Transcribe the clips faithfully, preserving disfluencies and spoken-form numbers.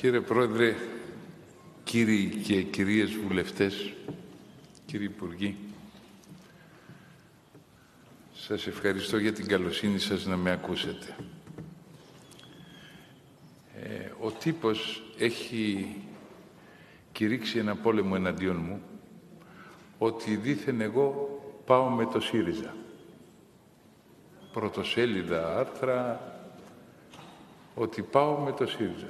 Κύριε Πρόεδρε, κύριοι και κυρίες βουλευτές, κύριοι Υπουργοί, σας ευχαριστώ για την καλοσύνη σας να με ακούσετε. Ε, ο τύπος έχει κηρύξει ένα πόλεμο εναντίον μου ότι δήθεν εγώ πάω με το ΣΥΡΙΖΑ. Πρωτοσέλιδα, άρθρα, ότι πάω με το ΣΥΡΙΖΑ.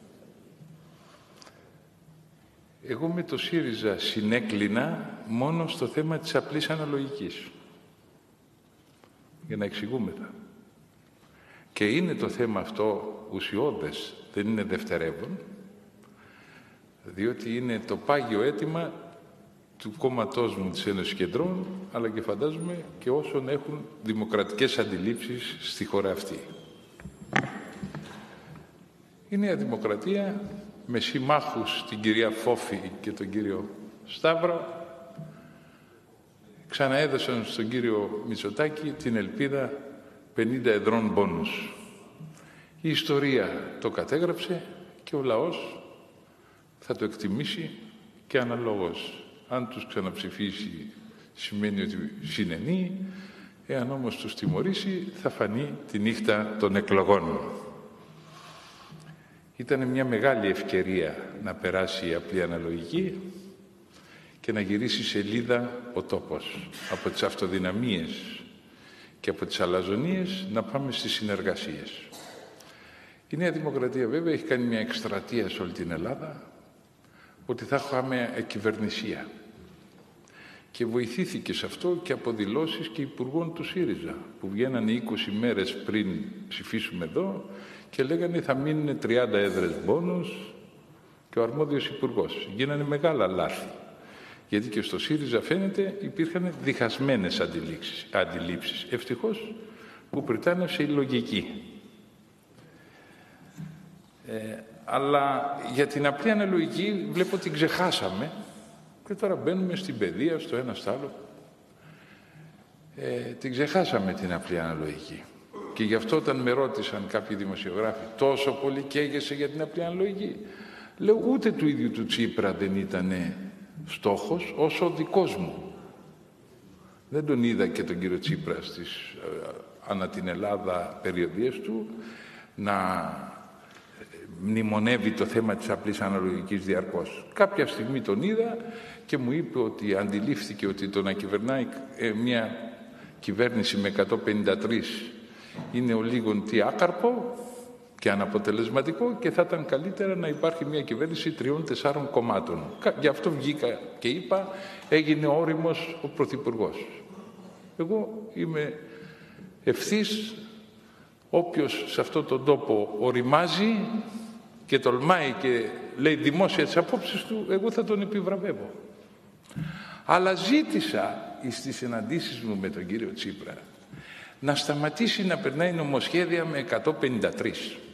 Εγώ με το ΣΥΡΙΖΑ συνέκλεινα μόνο στο θέμα της απλής αναλογικής. Για να εξηγούμεθα. Και είναι το θέμα αυτό ουσιώδες, δεν είναι δευτερεύον, διότι είναι το πάγιο αίτημα του κόμματός μου της Ένωσης Κεντρών, αλλά και φαντάζομαι και όσων έχουν δημοκρατικές αντιλήψεις στη χώρα αυτή. Η Νέα Δημοκρατία, με συμμάχους την κυρία Φόφη και τον κύριο Σταύρο, ξαναέδωσαν στον κύριο Μητσοτάκη την ελπίδα πενήντα εδρών μπόνους. Η ιστορία το κατέγραψε και ο λαός θα το εκτιμήσει και αναλόγως. Αν τους ξαναψηφίσει σημαίνει ότι συνενεί, εάν όμως τους τιμωρήσει θα φανεί τη νύχτα των εκλογών. Ήταν μια μεγάλη ευκαιρία να περάσει η απλή αναλογική και να γυρίσει σελίδα ο τόπος. Από τις αυτοδυναμίες και από τις αλαζονίες να πάμε στις συνεργασίες. Η Νέα Δημοκρατία βέβαια έχει κάνει μια εκστρατεία σε όλη την Ελλάδα ότι θα έχουμε εκυβερνησία. Και βοηθήθηκε σε αυτό και από δηλώσεις και υπουργών του ΣΥΡΙΖΑ που βγαίνανε είκοσι μέρες πριν ψηφίσουμε εδώ και λέγανε θα μείνουν τριάντα έδρες μπόνους και ο αρμόδιος υπουργός. Γίνανε μεγάλα λάθη. Γιατί και στο ΣΥΡΙΖΑ φαίνεται υπήρχαν διχασμένες αντιλήψεις. Ευτυχώς που πριτάνευσε η λογική. Ε, αλλά για την απλή αναλογική βλέπω την ξεχάσαμε και τώρα μπαίνουμε στην παιδεία, στο ένα στο άλλο. Ε, την ξεχάσαμε την απλή αναλογική. Και γι' αυτό όταν με ρώτησαν κάποιοι δημοσιογράφοι τόσο πολύ καίγεσαι για την απλή αναλογική, λέω ούτε του ίδιου του Τσίπρα δεν ήταν στόχος όσο ο δικός μου. Δεν τον είδα και τον κύριο Τσίπρα στις ε, ανά την Ελλάδα περιοδίες του να μνημονεύει το θέμα της απλής αναλογικής διαρκώς. Κάποια στιγμή τον είδα και μου είπε ότι αντιλήφθηκε ότι το να κυβερνάει ε, μια κυβέρνηση με εκατόν πενήντα τρία είναι ο λίγον τι άκαρπο και αναποτελεσματικό και θα ήταν καλύτερα να υπάρχει μια κυβέρνηση τριών-τεσσάρων κομμάτων. Γι' αυτό βγήκα και είπα, έγινε όριμος ο Πρωθυπουργός. Εγώ είμαι ευθύς, όποιος σε αυτόν τον τόπο οριμάζει και τολμάει και λέει δημόσια τις απόψεις του, εγώ θα τον επιβραβεύω. Αλλά ζήτησα στις συναντήσεις μου με τον κύριο Τσίπρα να σταματήσει να περνάει νομοσχέδια με εκατόν πενήντα τρία.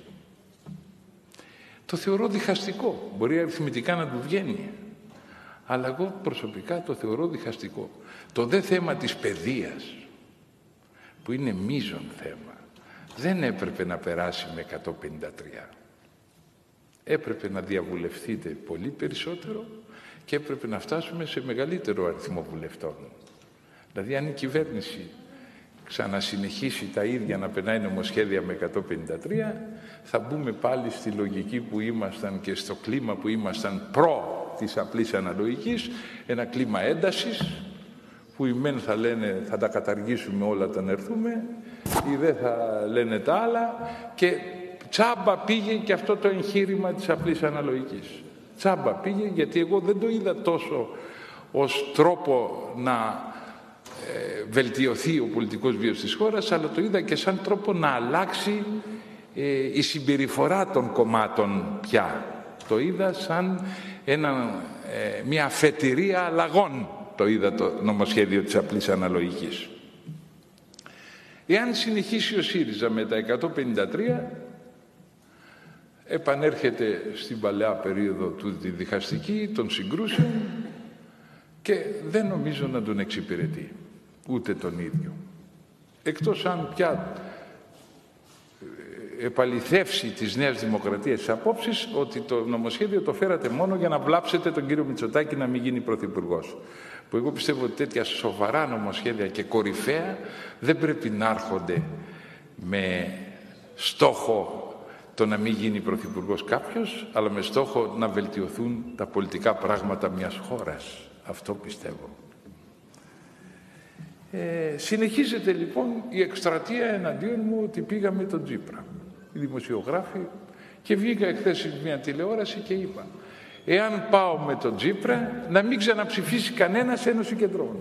Το θεωρώ διχαστικό. Μπορεί αριθμητικά να του βγαίνει. Αλλά εγώ προσωπικά το θεωρώ διχαστικό. Το δε θέμα της παιδείας, που είναι μείζον θέμα, δεν έπρεπε να περάσει με εκατόν πενήντα τρία. Έπρεπε να διαβουλευτείτε πολύ περισσότερο και έπρεπε να φτάσουμε σε μεγαλύτερο αριθμό βουλευτών. Δηλαδή αν η κυβέρνηση ξανασυνεχίσει τα ίδια να περνάει νομοσχέδια με εκατόν πενήντα τρία, θα μπούμε πάλι στη λογική που ήμασταν και στο κλίμα που ήμασταν προ της απλής αναλογικής, ένα κλίμα έντασης, που οι μεν θα λένε θα τα καταργήσουμε όλα όταν έρθουμε, οι δε θα λένε τα άλλα και τσάμπα πήγε και αυτό το εγχείρημα της απλής αναλογικής. Τσάμπα πήγε γιατί εγώ δεν το είδα τόσο ως τρόπο να ε, βελτιωθεί ο πολιτικός βίος της χώρας, αλλά το είδα και σαν τρόπο να αλλάξει ε, η συμπεριφορά των κομμάτων πια. Το είδα σαν ένα, ε, μια αφετηρία αλλαγών. Το είδα το νομοσχέδιο της απλής αναλογικής. Εάν συνεχίσει ο ΣΥΡΙΖΑ με τα εκατόν πενήντα τρία, επανέρχεται στην παλαιά περίοδο του τη διχαστική, των συγκρούσεων και δεν νομίζω να τον εξυπηρετεί, ούτε τον ίδιο. Εκτός αν πια επαληθεύσει της Νέας Δημοκρατίας τις απόψεις ότι το νομοσχέδιο το φέρατε μόνο για να βλάψετε τον κύριο Μητσοτάκη να μην γίνει πρωθυπουργός. Που εγώ πιστεύω ότι τέτοια σοβαρά νομοσχέδια και κορυφαία δεν πρέπει να έρχονται με στόχο το να μην γίνει πρωθυπουργός κάποιος, αλλά με στόχο να βελτιωθούν τα πολιτικά πράγματα μιας χώρας. Αυτό πιστεύω. Ε, συνεχίζεται λοιπόν η εκστρατεία εναντίον μου ότι πήγα με τον Τσίπρα. Οι δημοσιογράφοι, και βγήκα εχθές σε μια τηλεόραση και είπα, εάν πάω με τον Τσίπρα, να μην ξαναψηφίσει κανένας Ένωση Κεντρών.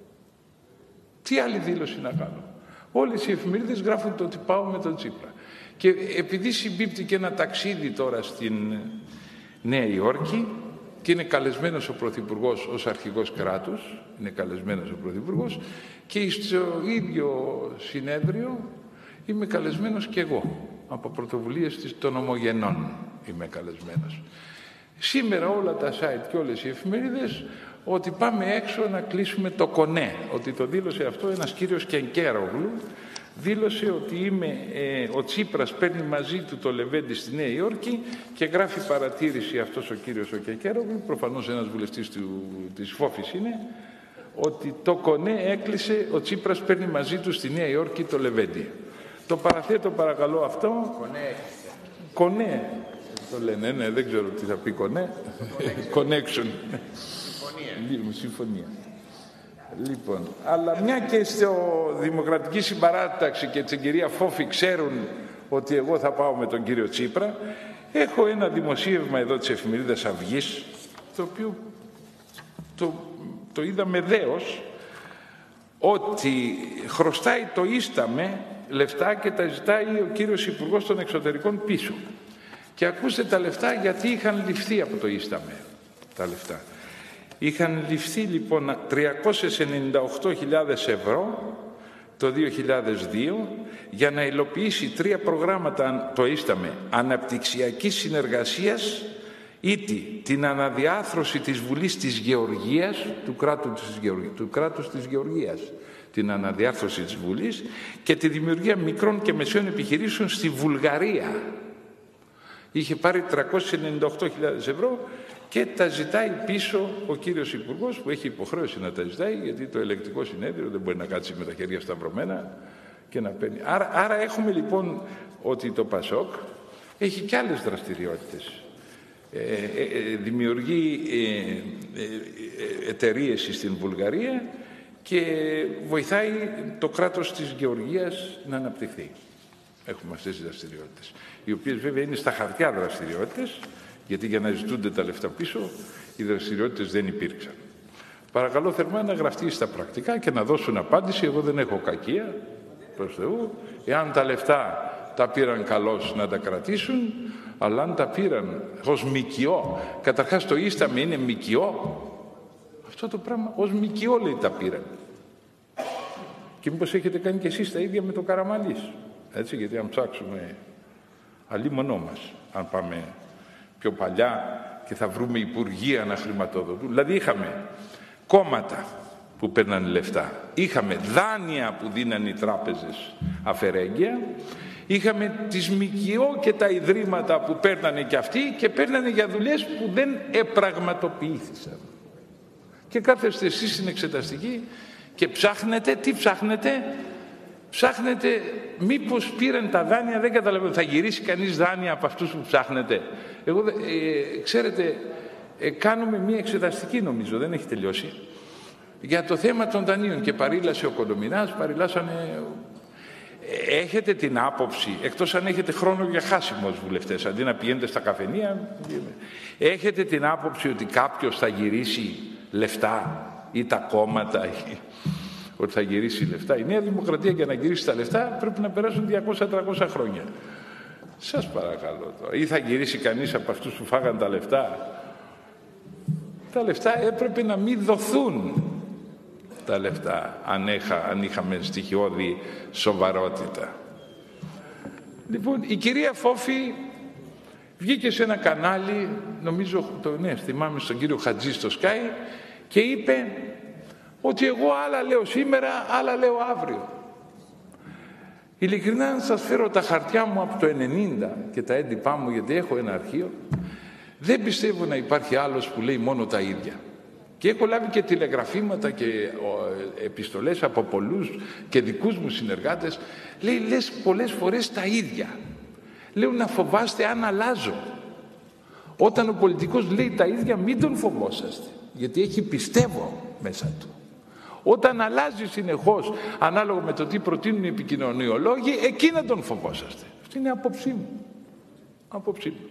Τι άλλη δήλωση να κάνω? Όλες οι εφημερίδες γράφουν το ότι πάω με τον Τσίπρα. Και επειδή συμπίπτει και ένα ταξίδι τώρα στην Νέα Υόρκη και είναι καλεσμένος ο Πρωθυπουργός ως αρχηγός κράτους, είναι καλεσμένος ο Πρωθυπουργός, και στο ίδιο συνέδριο είμαι καλεσμένος και εγώ, από πρωτοβουλίες των Ομογενών είμαι καλεσμένος. Σήμερα όλα τα site και όλες οι εφημερίδες ότι πάμε έξω να κλείσουμε το Κονέ, ότι το δήλωσε αυτό ένας κύριος Κενκέρογλου, δήλωσε ότι είμαι, ε, ο Τσίπρας παίρνει μαζί του το Λεβέντι στη Νέα Υόρκη και γράφει παρατήρηση αυτός ο κύριος ο Κενκέρογλου, προφανώς ένας βουλευτής του, της Φόφης είναι, ότι το Κονέ έκλεισε, ο Τσίπρας παίρνει μαζί του στη Νέα Υόρκη το Λεβέντι. Το παραθέτω παρακαλώ αυτό. Κονέ. Κονέ. Το λένε, ναι, δεν ξέρω τι θα πει Κονέ. Connection. Συμφωνία. Συμφωνία. Λοιπόν, αλλά μια και στο Δημοκρατική Συμπαράταξη και την κυρία Φόφη ξέρουν ότι εγώ θα πάω με τον κύριο Τσίπρα, έχω ένα δημοσίευμα εδώ της εφημερίδας Αυγής, το οποίο το, το είδαμε δέος, ότι χρωστάει το Ίσταμε λεφτά και τα ζητάει ο κύριος Υπουργός των Εξωτερικών πίσω. Και ακούστε τα λεφτά γιατί είχαν ληφθεί από το Ίσταμε τα λεφτά. Είχαν ληφθεί λοιπόν τριακόσιες ενενήντα οκτώ χιλιάδες ευρώ το δύο χιλιάδες δύο για να υλοποιήσει τρία προγράμματα το Ίσταμε αναπτυξιακής συνεργασίας, ήτι την αναδιάθρωση της Βουλής της Γεωργίας, του κράτους της Γεωργίας, του κράτους της Γεωργίας, την αναδιάρθρωση της Βουλής και τη δημιουργία μικρών και μεσαίων επιχειρήσεων στη Βουλγαρία. Είχε πάρει τριακόσιες ενενήντα οκτώ χιλιάδες ευρώ και τα ζητάει πίσω ο κύριος Υπουργός, που έχει υποχρέωση να τα ζητάει, γιατί το ελεγκτικό συνέδριο δεν μπορεί να κάτσει με τα χέρια σταυρωμένα και να παίρνει. Άρα, άρα έχουμε λοιπόν ότι το ΠΑΣΟΚ έχει και άλλες δραστηριότητες. Ε, ε, ε, δημιουργεί ε, ε, εταιρείες στην Βουλγαρία και βοηθάει το κράτος της Γεωργίας να αναπτυχθεί. Έχουμε αυτές τις δραστηριότητες, οι οποίες βέβαια είναι στα χαρτιά δραστηριότητες, γιατί για να ζητούνται τα λεφτά πίσω, οι δραστηριότητες δεν υπήρξαν. Παρακαλώ θερμά να γραφτεί στα πρακτικά και να δώσουν απάντηση. Εγώ δεν έχω κακία, προς Θεού. Εάν τα λεφτά τα πήραν καλώς να τα κρατήσουν, αλλά αν τα πήραν ως μικιό, καταρχάς το Ίσταμε είναι μικιό, αυτό το πράγμα ως μικιό λέει τα πήραν. Και μήπως έχετε κάνει και εσείς τα ίδια με το Καραμανλής. Έτσι, γιατί αν ψάξουμε αλίμονό μας, αν πάμε πιο παλιά και θα βρούμε υπουργεία να χρηματοδοτούν. Δηλαδή είχαμε κόμματα που παίρνανε λεφτά, είχαμε δάνεια που δίνανε οι τράπεζες αφαιρέγγια, είχαμε τις ΜΚΟ και τα ιδρύματα που παίρνανε και αυτοί και παίρνανε για δουλειές που δεν επραγματοποιήθησαν. Και κάθεστε εσείς στην εξεταστική και ψάχνετε, τι ψάχνετε, ψάχνετε μήπως πήραν τα δάνεια, δεν καταλαβαίνω, θα γυρίσει κανείς δάνεια από αυτούς που ψάχνετε. Εγώ, ε, ξέρετε, ε, κάνουμε μία εξεταστική νομίζω, δεν έχει τελειώσει, για το θέμα των δανείων και παρήλασε ο Κοντομινάς, παρηλάσανε. Έχετε την άποψη, εκτός αν έχετε χρόνο για χάσιμο ως βουλευτές, αντί να πηγαίνετε στα καφενεία, έχετε την άποψη ότι κάποιος θα γυρίσει λεφτά ή τα κόμματα, ότι θα γυρίσει λεφτά. Η Νέα Δημοκρατία για να γυρίσει τα λεφτά πρέπει να περάσουν διακόσια με τριακόσια χρόνια. Σας παρακαλώ τώρα. Ή θα γυρίσει κανείς από αυτούς που φάγαν τα λεφτά. Τα λεφτά έπρεπε να μην δοθούν. Τα λεφτά, αν, έχα, αν είχαμε στοιχειώδη σοβαρότητα. Λοιπόν, η κυρία Φόφη βγήκε σε ένα κανάλι, νομίζω, το, ναι, θυμάμαι στον κύριο Χατζή στο Sky, και είπε ότι εγώ άλλα λέω σήμερα, άλλα λέω αύριο. Ειλικρινά, αν σας φέρω τα χαρτιά μου από το ενενήντα και τα έντυπά μου, γιατί έχω ένα αρχείο, δεν πιστεύω να υπάρχει άλλος που λέει μόνο τα ίδια. Και έχω λάβει και τηλεγραφήματα και επιστολές από πολλούς και δικούς μου συνεργάτες. Λέει, λες πολλές φορές τα ίδια. Λέω, να φοβάστε αν αλλάζω. Όταν ο πολιτικός λέει τα ίδια, μην τον φοβόσαστε, γιατί έχει πιστεύω μέσα του. Όταν αλλάζει συνεχώς ανάλογα με το τι προτείνουν οι επικοινωνιολόγοι, εκεί να τον φοβόσαστε. Αυτή είναι η άποψή μου. Άποψή μου.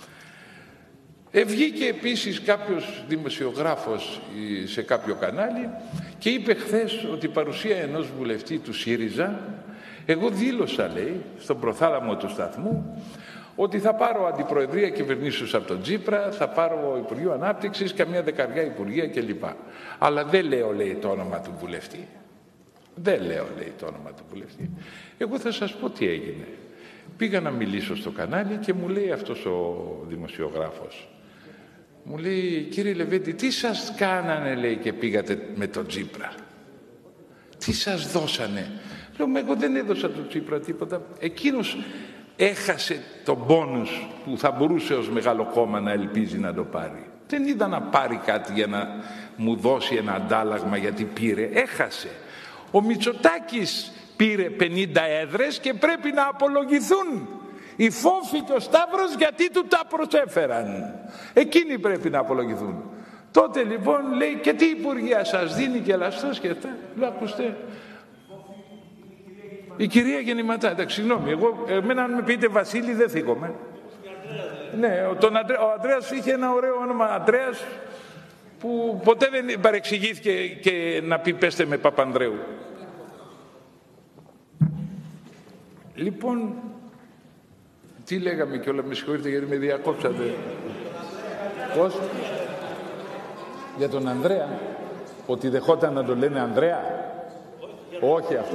Βγήκε επίσης κάποιος δημοσιογράφος σε κάποιο κανάλι και είπε χθες ότι η παρουσία ενός βουλευτή του ΣΥΡΙΖΑ, εγώ δήλωσα, λέει, στον προθάλαμο του σταθμού, ότι θα πάρω αντιπροεδρία κυβερνήσεως από τον Τσίπρα, θα πάρω Υπουργείο Ανάπτυξης, καμιά δεκαριά υπουργεία κλπ. Αλλά δεν λέω, λέει, το όνομα του βουλευτή. Δεν λέω, λέει, το όνομα του βουλευτή. Εγώ θα σας πω τι έγινε. Πήγα να μιλήσω στο κανάλι και μου λέει αυτός ο δημοσιογράφος, μου λέει, κύριε Λεβέντη, τι σας κάνανε, λέει, και πήγατε με τον Τσίπρα? Τι σας δώσανε? Λέω, εγώ δεν έδωσα τον Τσίπρα τίποτα. Εκείνος έχασε τον πόνους που θα μπορούσε ως μεγάλο κόμμα να ελπίζει να το πάρει. Δεν είδα να πάρει κάτι για να μου δώσει ένα αντάλλαγμα γιατί πήρε. Έχασε. Ο Μητσοτάκης πήρε πενήντα έδρες και πρέπει να απολογηθούν οι Φόφοι και ο Σταύρος γιατί του τα προσέφεραν. Εκείνοι πρέπει να απολογηθούν. Τότε λοιπόν λέει, και τι υπουργεία σας δίνει και λαστός και αυτά? Λέω, ακούστε, η κυρία Γεννηματά, εντάξει, συγγνώμη, εγώ, εμένα αν με πείτε Βασίλη δεν θίγομαι. Ναι, ο, τον Αντρέ, ο Ανδρέας είχε ένα ωραίο όνομα, Ανδρέας, που ποτέ δεν παρεξηγήθηκε και να πει πέστε με Παπανδρέου. Λοιπόν, τι λέγαμε και όλα, με συγχωρείτε γιατί με διακόψατε. Πώς? Για τον Ανδρέα, ότι δεχόταν να τον λένε Ανδρέα. Όχι αυτό.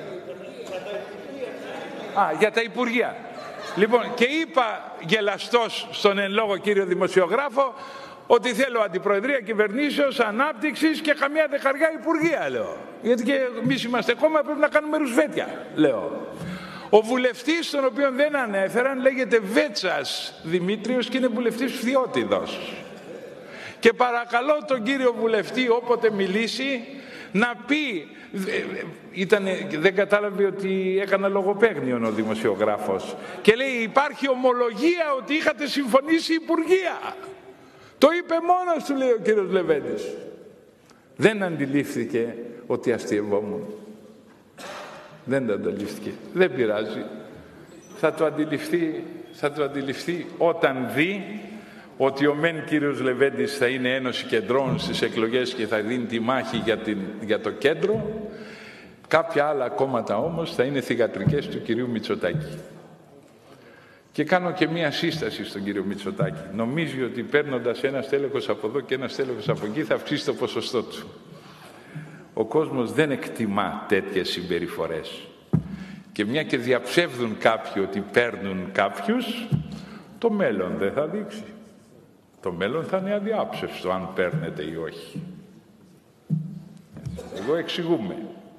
Α, για τα υπουργεία. Λοιπόν, και είπα γελαστός στον εν λόγω κύριο δημοσιογράφο ότι θέλω αντιπροεδρία κυβερνήσεως, ανάπτυξης και καμιά δεκαριά υπουργεία, λέω. Γιατί και εμείς είμαστε κόμμα, πρέπει να κάνουμε ρουσβέτια, λέω. Ο βουλευτής, τον οποίο δεν ανέφεραν, λέγεται Βέτσας Δημήτριος και είναι βουλευτής Φθιώτιδος. Και παρακαλώ τον κύριο βουλευτή, όποτε μιλήσει, να πει, ήτανε, δεν κατάλαβε ότι έκανα λογοπαίγνιον ο δημοσιογράφος και λέει, υπάρχει ομολογία ότι είχατε συμφωνήσει υπουργεία. Το είπε μόνος του, λέει ο κύριος Λεβέντης. Δεν αντιλήφθηκε ότι αστειευόμουν. Δεν το αντιλήφθηκε. Δεν πειράζει. Θα το αντιληφθεί, θα το αντιληφθεί όταν δει ότι ο μεν κύριος Λεβέντης θα είναι ένωση κεντρών στις εκλογές και θα δίνει τη μάχη για, την, για το κέντρο. Κάποια άλλα κόμματα όμως θα είναι θυγατρικές του κυρίου Μητσοτάκη. Και κάνω και μία σύσταση στον κύριο Μητσοτάκη. Νομίζει ότι παίρνοντας ένα στέλεχος από εδώ και ένα στέλεχος από εκεί θα αυξήσει το ποσοστό του. Ο κόσμος δεν εκτιμά τέτοιες συμπεριφορές. Και μια και διαψεύδουν κάποιοι ότι παίρνουν κάποιους, το μέλλον δεν θα δείξει. Το μέλλον θα είναι αδιάψευστο αν παίρνετε ή όχι. Εγώ εξηγούμε.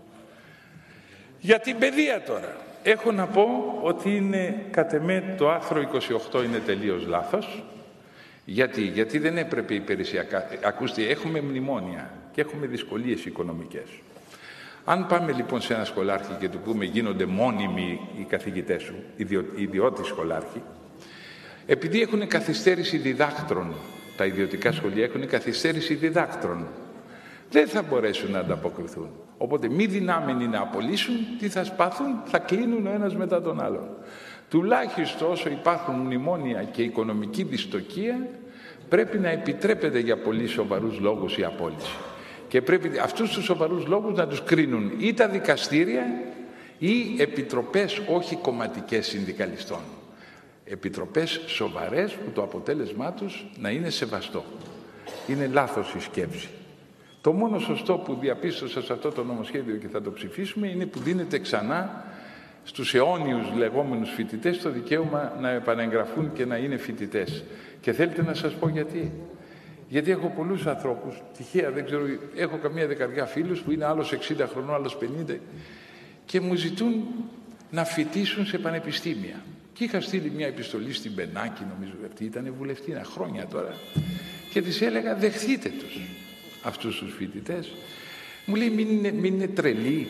Για την παιδεία τώρα. Έχω να πω ότι είναι, κατ' εμέ, το άρθρο είκοσι οκτώ είναι τελείως λάθος. Γιατί, γιατί δεν έπρεπε υπηρεσιακά. Ακούστε, έχουμε μνημόνια και έχουμε δυσκολίες οικονομικές. Αν πάμε λοιπόν σε ένα σχολάρχη και του πούμε γίνονται μόνιμοι οι καθηγητές σου, ιδιω, ιδιώτες σχολάρχοι, επειδή έχουν καθυστέρηση διδάκτρων, τα ιδιωτικά σχολεία έχουν καθυστέρηση διδάκτρων, δεν θα μπορέσουν να ανταποκριθούν. Οπότε μη δυνάμενοι να απολύσουν, τι θα σπάθουν, θα κλείνουν ο ένας μετά τον άλλον. Τουλάχιστον όσο υπάρχουν μνημόνια και οικονομική δυστοκία, πρέπει να επιτρέπεται για πολύ σοβαρούς λόγους η απόλυση. Και πρέπει αυτούς τους σοβαρούς λόγους να τους κρίνουν ή τα δικαστήρια ή επιτροπές όχι κομματικές συνδικαλιστών. Επιτροπές σοβαρές που το αποτέλεσμά τους να είναι σεβαστό. Είναι λάθος η σκέψη. Το μόνο σωστό που διαπίστωσα σε αυτό το νομοσχέδιο και θα το ψηφίσουμε είναι που δίνεται ξανά στους αιώνιους λεγόμενους φοιτητές το δικαίωμα να επανεγγραφούν και να είναι φοιτητές. Και θέλετε να σας πω γιατί. Γιατί έχω πολλούς ανθρώπους, τυχαία δεν ξέρω, έχω καμία δεκαριά φίλους που είναι άλλος εξήντα χρονών, άλλος πενήντα και μου ζητούν να φοιτήσουν σε πανεπιστήμια. Και είχα στείλει μια επιστολή στην Μπενάκη, νομίζω αυτή ήταν βουλευτήνα χρόνια τώρα, και της έλεγα δεχθείτε τους αυτούς τους φοιτητές. Μου λέει μην είναι, μην είναι τρελοί,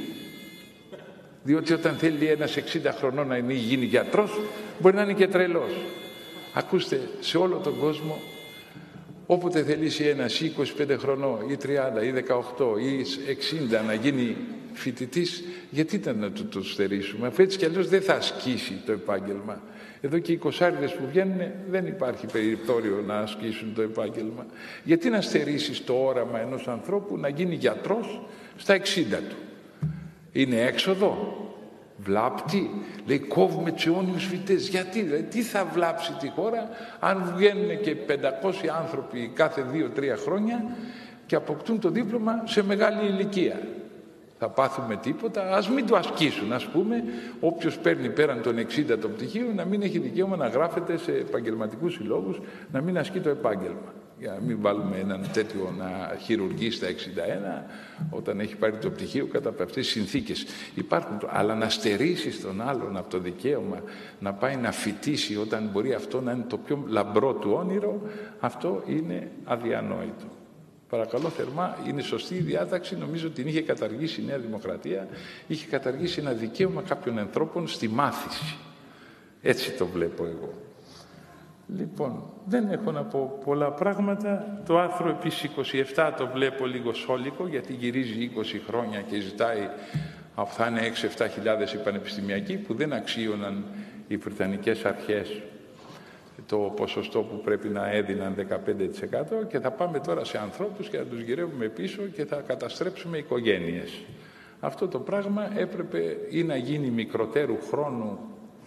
διότι όταν θέλει ένας εξήντα χρονών να γίνει γιατρός μπορεί να είναι και τρελός. Ακούστε, σε όλο τον κόσμο όποτε θελήσει ένας είκοσι πέντε χρονών ή τριάντα ή δεκαοκτώ ή εξήντα να γίνει φοιτητής, γιατί ήταν να του το στερήσουμε, αφού έτσι κι αλλιώς δεν θα ασκήσει το επάγγελμα. Εδώ και οι εικοσάριδες που βγαίνουν δεν υπάρχει περιθώριο να ασκήσουν το επάγγελμα. Γιατί να στερήσεις το όραμα ενός ανθρώπου να γίνει γιατρός στα εξήντα του? Είναι έξοδο, βλάπτει, λέει κόβουμε τους αιώνιους φοιτές. Γιατί, δηλαδή, τι θα βλάψει τη χώρα αν βγαίνουν και πεντακόσιοι άνθρωποι κάθε δύο τρία χρόνια και αποκτούν το δίπλωμα σε μεγάλη ηλικία? Θα πάθουμε τίποτα? Ας μην το ασκήσουν, ας πούμε, όποιος παίρνει πέραν των εξήντα το πτυχίο να μην έχει δικαίωμα να γράφεται σε επαγγελματικούς συλλόγους, να μην ασκεί το επάγγελμα. Για να μην βάλουμε έναν τέτοιο να χειρουργεί στα εξήντα ένα όταν έχει πάρει το πτυχίο κατά αυτές τις συνθήκες. Υπάρχουν, αλλά να στερήσεις τον άλλον από το δικαίωμα να πάει να φοιτήσει όταν μπορεί αυτό να είναι το πιο λαμπρό του όνειρο, αυτό είναι αδιανόητο. Παρακαλώ θερμά, είναι σωστή η διάταξη, νομίζω την είχε καταργήσει η Νέα Δημοκρατία, είχε καταργήσει ένα δικαίωμα κάποιων ανθρώπων στη μάθηση. Έτσι το βλέπω εγώ. Λοιπόν, δεν έχω να πω πολλά πράγματα. Το άρθρο επίσης είκοσι επτά το βλέπω λίγο σόλικο, γιατί γυρίζει είκοσι χρόνια και ζητάει θα είναι έξι εφτά χιλιάδες οι πανεπιστημιακοί που δεν αξίωναν οι βρετανικές αρχές το ποσοστό που πρέπει να έδιναν δεκαπέντε τοις εκατό και θα πάμε τώρα σε ανθρώπους και θα τους γυρεύουμε πίσω και θα καταστρέψουμε οικογένειες. Αυτό το πράγμα έπρεπε ή να γίνει μικροτέρου χρόνου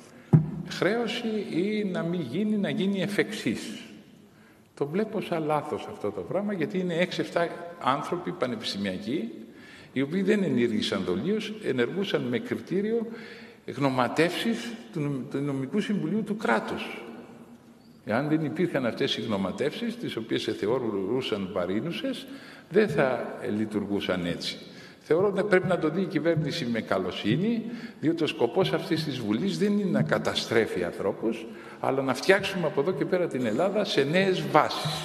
χρέωση ή να μην γίνει, να γίνει εφ' εξής. Το βλέπω σαν λάθος αυτό το πράγμα, γιατί είναι έξι εφτά άνθρωποι πανεπιστημιακοί οι οποίοι δεν ενήργησαν δολίως, ενεργούσαν με κριτήριο γνωματεύσεις του νομικού συμβουλίου του κράτους. Εάν δεν υπήρχαν αυτές οι γνωματεύσεις, τις οποίες σε θεωρούσαν βαρύνουσες, δεν θα λειτουργούσαν έτσι. Θεωρώ ότι πρέπει να το δει η κυβέρνηση με καλοσύνη, διότι ο σκοπός αυτής της Βουλής δεν είναι να καταστρέφει ανθρώπους, αλλά να φτιάξουμε από εδώ και πέρα την Ελλάδα σε νέες βάσεις.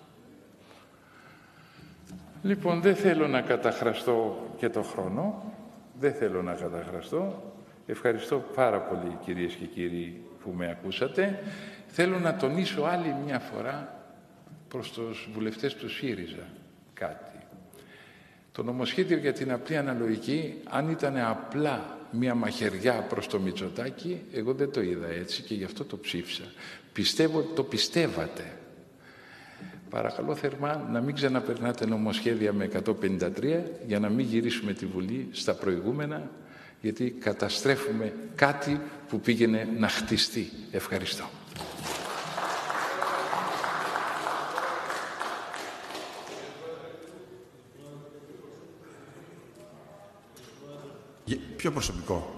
Λοιπόν, δεν θέλω να καταχραστώ και το χρόνο, δεν θέλω να καταχραστώ. Ευχαριστώ πάρα πολύ κυρίες και κύριοι που με ακούσατε. Θέλω να τονίσω άλλη μια φορά προς τους βουλευτές του ΣΥΡΙΖΑ κάτι. Το νομοσχέδιο για την απλή αναλογική, αν ήταν απλά μια μαχαιριά προς το Μητσοτάκη, εγώ δεν το είδα έτσι και γι' αυτό το ψήφισα. Πιστεύω ότι το πιστεύατε. Παρακαλώ θερμά να μην ξαναπερνάτε νομοσχέδια με εκατόν πενήντα τρία για να μην γυρίσουμε τη Βουλή στα προηγούμενα, γιατί καταστρέφουμε κάτι που πήγαινε να χτιστεί. Ευχαριστώ. Πιο προσωπικό.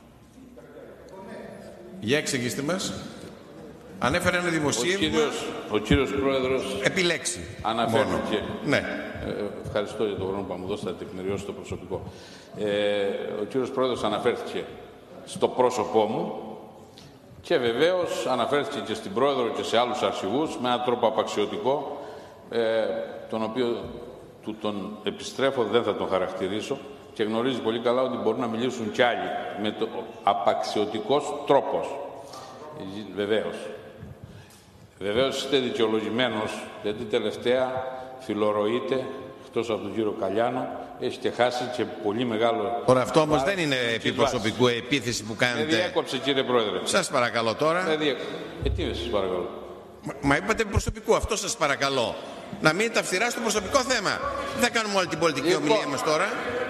Για εξηγήστε μας. Ανέφερε ένα δημοσίευμα. Ο κύριος, ο κύριος Πρόεδρος επιλέξει. Αναφέρθηκε. Ναι. Ε, ευχαριστώ για τον χρόνο που μου δώσατε να τεκμηριώσω το προσωπικό. Ε, ο κύριος Πρόεδρος αναφέρθηκε στο πρόσωπό μου και βεβαίως αναφέρθηκε και στην Πρόεδρο και σε άλλους αρχηγούς με έναν τρόπο απαξιωτικό, ε, τον οποίο του τον επιστρέφω, δεν θα τον χαρακτηρίσω, και γνωρίζει πολύ καλά ότι μπορούν να μιλήσουν κι άλλοι με το απαξιωτικός τρόπος. Βεβαίως. Βεβαίως είστε δικαιολογημένος, γιατί τελευταία φιλορροείτε, εκτός από τον κύριο Καλιάνο, έχετε χάσει και πολύ μεγάλο... Τώρα αυτό όμως δεν είναι επί προσωπικού επίθεση που κάνετε. Με διέκοψε κύριε Πρόεδρε. Σας παρακαλώ τώρα. Με διέκοψε. Ε, τι είναι σας παρακαλώ. Μα, μα είπατε επί προσωπικού, αυτό σας παρακαλώ. Να μείνετε αυστηρά στο προσωπικό θέμα. Δεν θα κάνουμε όλη την πολιτική λοιπόν... ομιλία μας τώρα.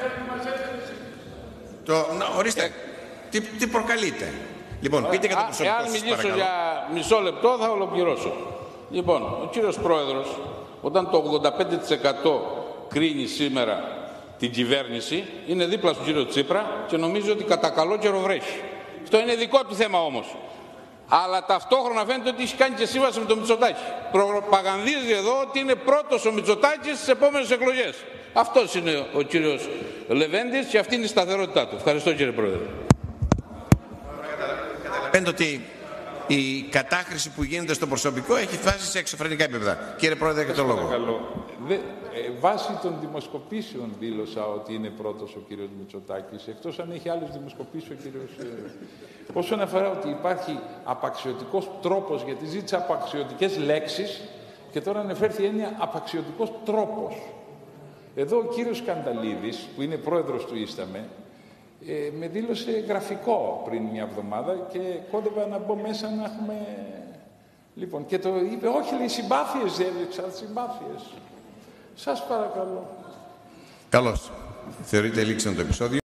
Το, να, ορίστε, ε... τι, τι προκαλείτε. Λοιπόν, πείτε για το προσωπικό σας, παρακαλώ. Εάν μιλήσω παρακαλώ. για μισό λεπτό θα ολοκληρώσω. Λοιπόν, ο κύριος Πρόεδρος, όταν το ογδόντα πέντε τοις εκατό κρίνει σήμερα την κυβέρνηση, είναι δίπλα στον κύριο Τσίπρα και νομίζει ότι κατά καλό καιρό βρέχει. Αυτό είναι δικό του θέμα όμως. Αλλά ταυτόχρονα φαίνεται ότι έχει κάνει και σύμβαση με τον Μητσοτάκη. Προπαγανδίζει εδώ ότι είναι πρώτος ο Μητσοτάκης στις επόμενες εκλογές. Αυτός είναι ο κύριος Λεβέντης και αυτή είναι η σταθερότητά του. Ευχαριστώ κύριε Πρόεδρε. φαίνεται ότι η κατάχρηση που γίνεται στο προσωπικό έχει φτάσει σε εξωφρενικά επίπεδα. Κύριε Πρόεδρε, έχετε το λόγο. Δε, ε, βάσει των δημοσκοπήσεων δήλωσα ότι είναι πρώτος ο κύριος Μητσοτάκης, εκτός αν έχει άλλους δημοσκοπήσεις ο κύριος... Ε, όσον αφορά ότι υπάρχει απαξιωτικός τρόπος, γιατί ζήτησα απαξιωτικές λέξεις και τώρα ανεφέρθη η έννοια απαξιωτικός τρόπος. Εδώ ο κύριος Σκανταλίδης, που είναι πρόεδρος του Ίσταμε, ε, με δήλωσε γραφικό πριν μια εβδομάδα και κόντευα να μπω μέσα να έχουμε... Λοιπόν, και το είπε, όχι, λέει, συμπάθειες έδειξα, συμπάθειες. Σας παρακαλώ. Καλώς. Θεωρείται λήξαν το επεισόδιο.